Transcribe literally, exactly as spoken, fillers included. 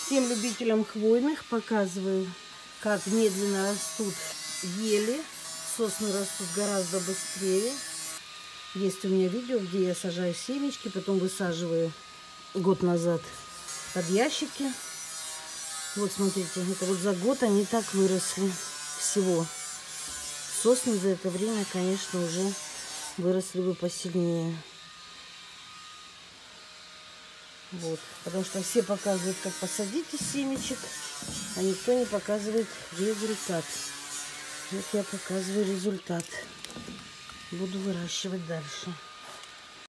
Всем любителям хвойных показываю, как медленно растут ели. Сосны растут гораздо быстрее. Есть у меня видео, где я сажаю семечки, потом высаживаю год назад под ящики. Вот смотрите, это вот за год они так выросли всего. Сосны за это время, конечно, уже выросли бы посильнее. Вот, потому что все показывают, как посадить из семечек, а никто не показывает результат. Вот я показываю результат. Буду выращивать дальше.